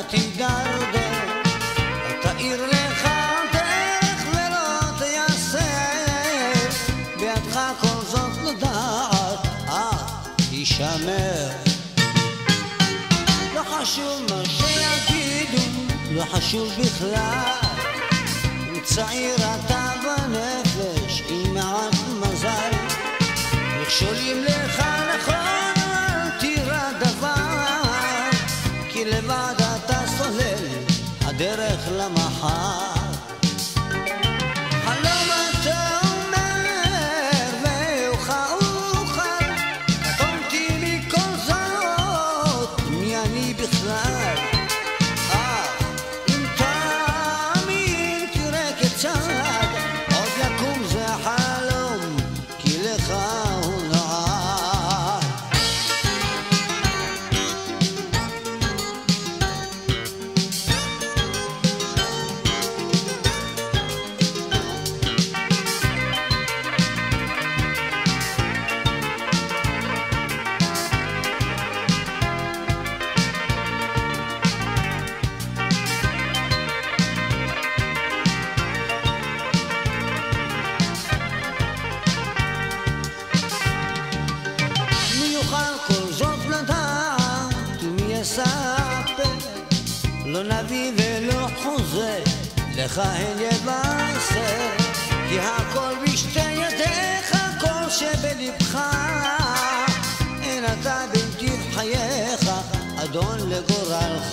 תידרדר, תאיר לך דרך ולא תייסר, בידך כל זאת לדעת, תישמר. לא חשוב מה שיגידו, לא חשוב בכלל, אם צעיר אתה בנפש עם מעט מזל, מכשולים לך נכון אל תירא דבר, כי לבד אתה סולל הדרך למחר. חלום אתה אומר ואוכל, קטונתי מכל זאת, מי אני בכלל? אם תאמין תראה כיצד עוד יקום זה חלום, כי לך הוא נועד. מי יוכל כל זאת לדעת ומי יספר, לא נביא ולא חוזה, לך אין יבשר, כי הכל בשתי ידיך, כל שבלבך, אין אתה בנתיב חייך, אדון לגורלך.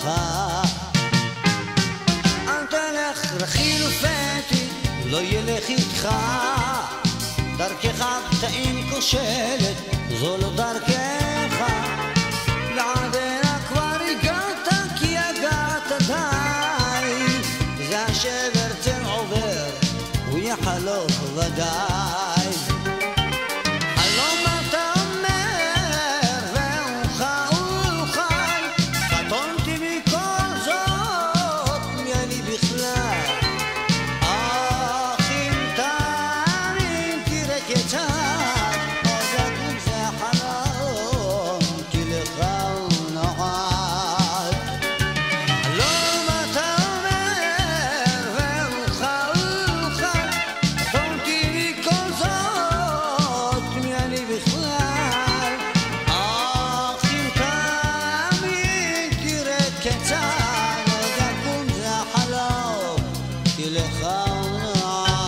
אל תלך רכיל ופתי, לא ילך איתך, דרכך פתאים כושלת, זו לא דרכך, לעדנה כבר הגעת, כי הגעת די, זה השבר צל עובר, הוא יחלוף ודאי. חלום אתה אומר ואוכל, קטונתי מכל זאת, מי אני בכלל? אך אם תאמין תראה כיצד עוד יקום זה חלום, כי לך הוא נועד. חלום אתה אומר ואוכל, קטונתי מכל זאת, מי אני בכלל? אך אם תאמין תראה כיצד עוד יקום זה חלום, כי לך הוא נועד.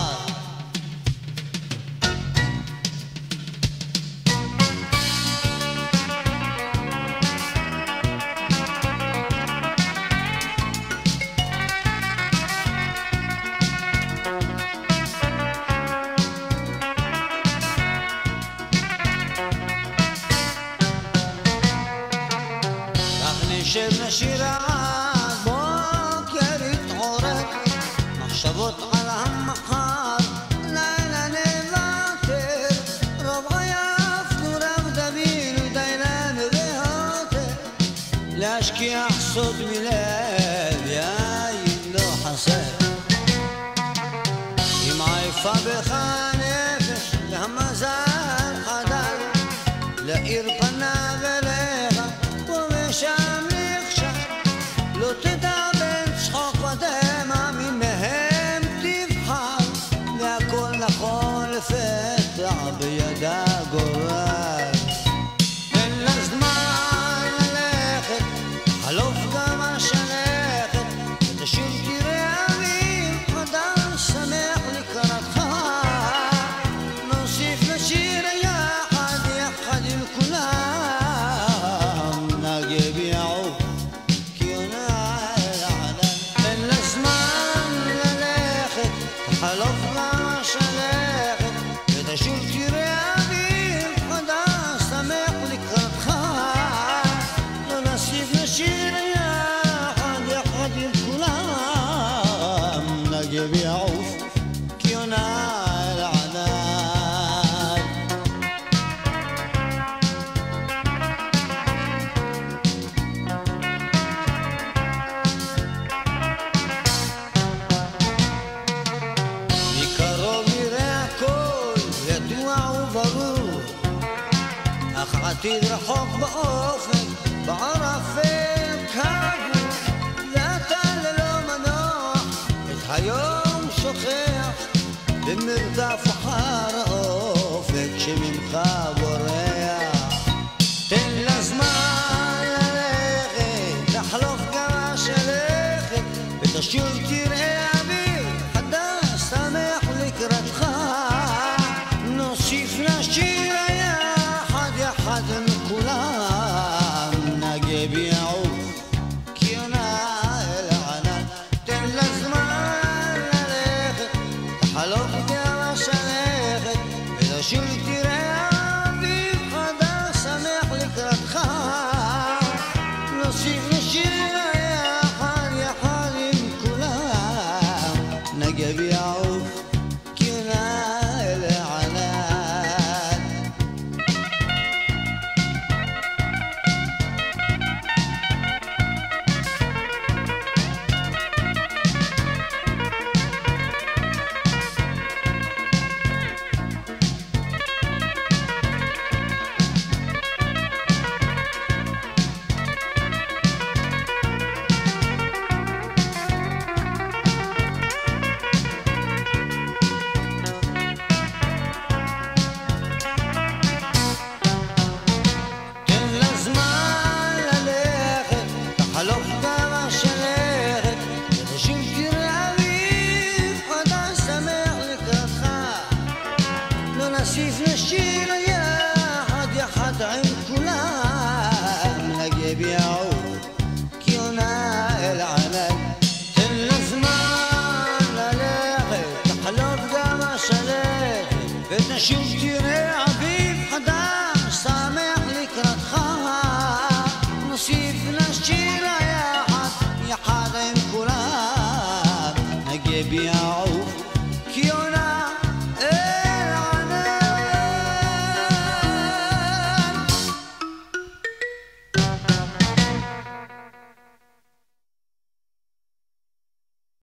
כך נשב נשיר עד בוקר יתעורר, מחשבות על המחר, לילה נוותר, רוב עייפנו רב דבינו די לנו והותר, להשכיח סוד מלב יין לא חסר. אם עייפה בך הנפש והמזל חדל, להאיר פניו אליך ומשם נכשל, לא תדע בין צחוק ודמע מי מהם תבחר, והכל נכון לפתע בידה גורל. אין לה זמן ללכת, חלוף גם השלכת, ושוב תראה אביב חדש שמח לקראתך, נוסיף לשיר יחד יחד עם כולם, נגב יעוף כי עונה אל הענן. אין לה זמן ללכת, חלוף גם השלכת, ותשוב תראה אביב חדש שמח לקראתך, לא נוסיף לשיר יחד יחד עם כולם, נגב יעוף כי עונה אל הענן. מקרוב נראה הכל ידוע וברור, אך עתיד רחוק באופן בערפל כגור, במרדף אחר האופק שממך בורח. תן לזמן ללכת, תחלוף גם השלכת, ותשוב תראה אוויר חדש שמח לקראתך. נוסיף נשיר יחד יחד עם כולם, נגה ביעוף כי עונה אל הענן. תן לזמן ללכת, תחלוף גם השלכת, ותשוב תראה אוויר חדש שמח לקראתך. נוסיף נשיר יחד יחד עם כולם, נגה ביעוף כי עונה אל הענן. נוסיף נשיר יחד יחד עם כולם, נגה ביעוף כי עונה אל הענן. תן לזמן ללכת, תחלוף גם השלכת, ותשוב תראה אביב חדש שמח לקראתך. נוסיף נשיר יחד יחד עם כולם, נגה ביעוף